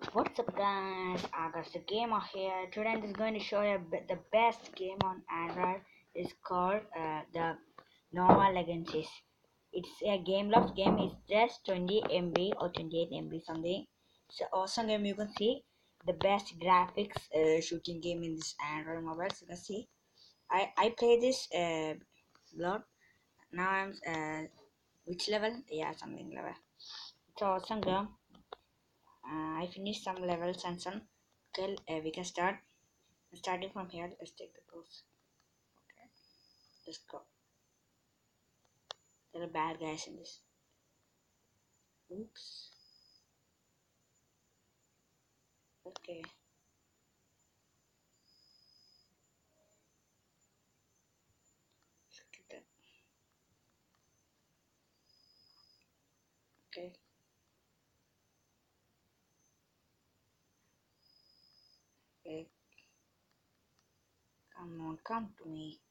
What's up guys, I got the gamer here. Today I'm just going to show you the best game on Android. It's called the Nova Legacies. It's a game loft game. It's just 20 MB or 28 MB something. It's an awesome game. You can see the best graphics shooting game in this Android mobile. So you can see I play this lot. Now I'm which level? Yeah, something level. It's awesome game. I finished some levels and some. Okay, we can start. Starting from here, let's take the pose. Okay, let's go. There are bad guys in this. Oops. Okay. Skip that. Okay. Okay. Come on, come to me.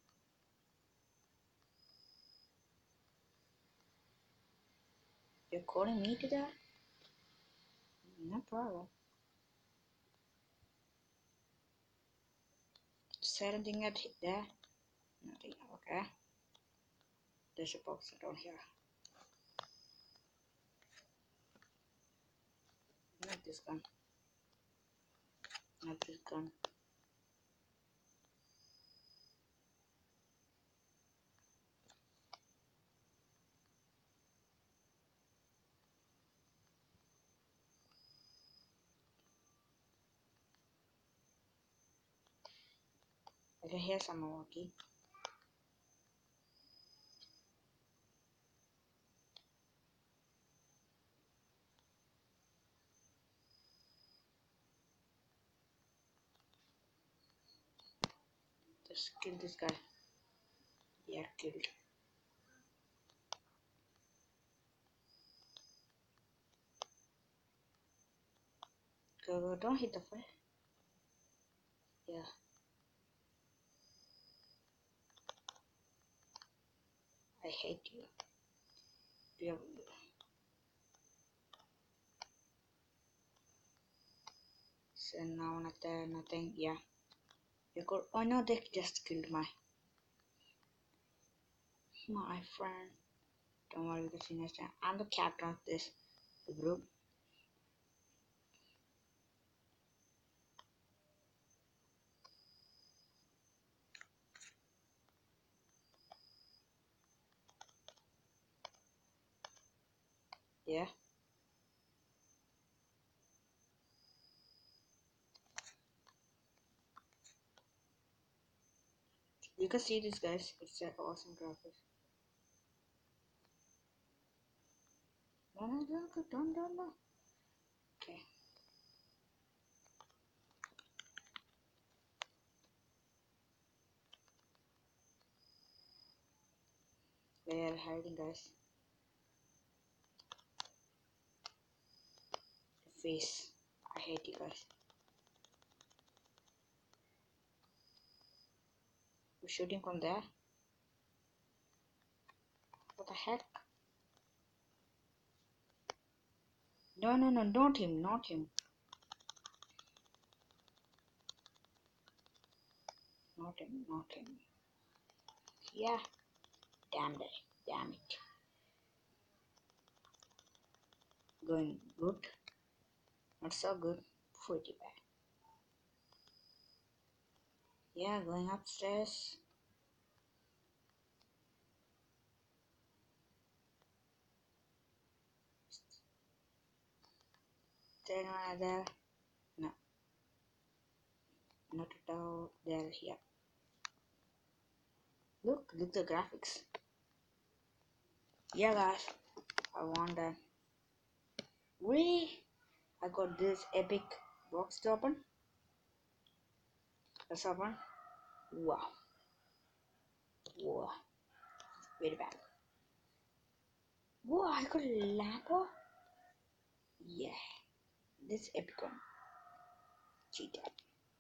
You're calling me to that? No problem. Is there anything at there? Nothing. Okay. There's a box down here. Not this gun. Not this gun. I can hear someone walking. Just kill this guy. Yeah, killed. Go, go, don't hit the fire. Yeah. I hate you. Yeah. So now nothing. Yeah. You could. Oh no, they just killed my friend. Don't worry because he knows that I'm the captain of this group. Yeah. You can see this guys. It's an awesome graphics. No, no, don't. Okay. They are hiding guys. The face. I hate you guys. We're shooting from there. What the heck? No, no, no, not him, not him. Not him, not him. Yeah. Damn it. Damn it. Going good. Not so good. Pretty bad. Yeah, going upstairs. Then another. No, not at all. They're here. Look the graphics. Yeah, guys. I want that. Really? I got this epic box to open. Let's open. Wow. Wow. Very bad. Wow, I got a Lambo. Yeah. This epic one. Cheetah.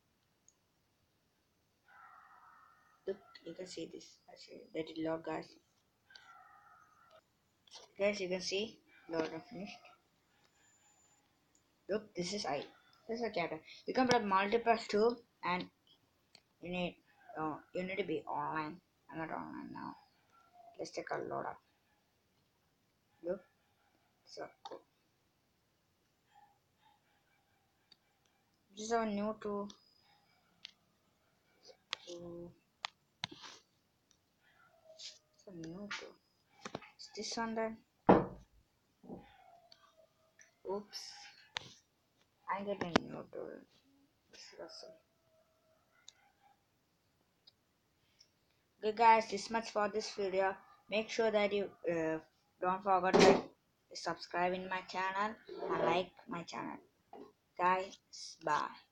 Look, you can see this. Actually, let it load, guys. Guys, you can see load are finished. Look, this is I. This is a chapter. You can play multiple too, and you need you need to be online. I'm not online now. Let's take a load up. Look, so this is our new tool. It's a new tool. Is this one then? Oops, I get a new tool. This is awesome. Okay guys, this much for this video. Make sure that you don't forget to subscribe in my channel and like my channel. Guys, bye.